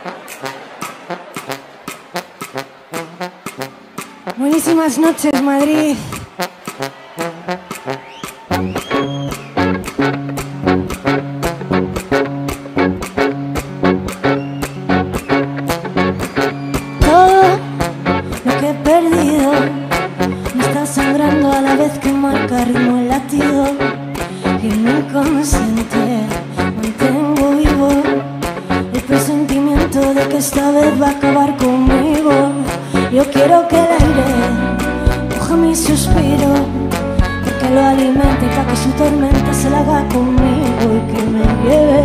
Buenísimas noches, Madrid. Todo lo que he perdido me está sangrando a la vez que marca ritmo el latido. Y en mi inconsciente mantengo vivo el presentimiento de que esta vez va a acabar conmigo. Yo quiero que el aire coja mi suspiro, porque lo alimente para que su tormenta se la haga conmigo y que me lleve.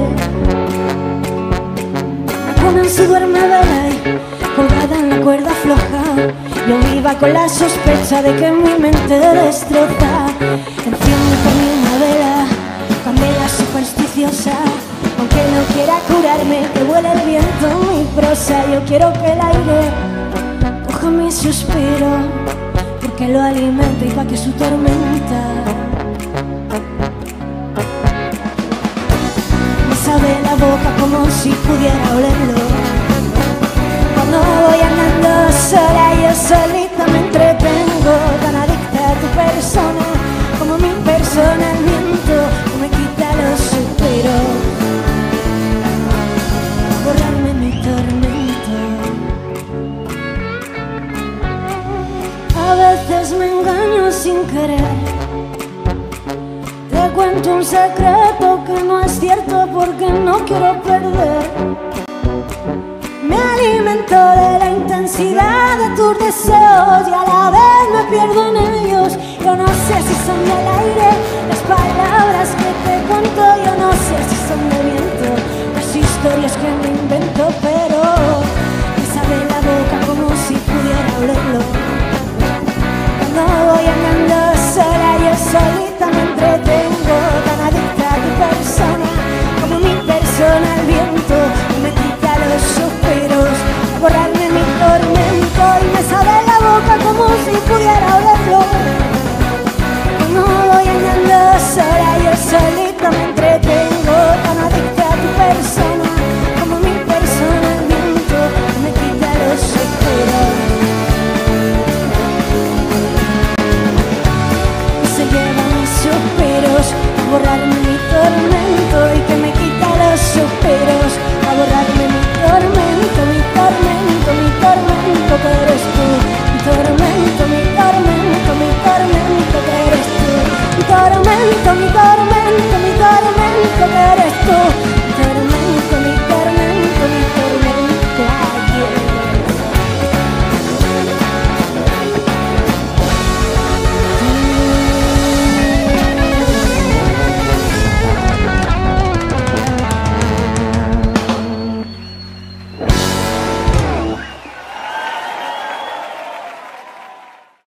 Me ponen su duerme vela y colgada en la cuerda floja, yo viva con la sospecha de que mi mente destroza. Enciendo por mí una vela, candela supersticiosa, aunque no quiera curarme, que vuele el viento en mi prosa. Yo quiero que el aire coja mi suspiro, porque lo alimenta y pa' que su tormenta me sabe la boca como si pudiera olerlo. Cuando voy andando sola, yo solita me entretengo, tan adicta a tu persona como mi persona el viento no me quita los suspiros, borrarme mi tormento. A veces me engaño sin querer, te cuento un secreto que no es cierto porque no quiero perder. Me alimento de la intensidad de tus deseos y a la vez me pierdo en ellos. Yo no sé si son del aire las palabras que te cuento, yo no sé si son de viento las historias que me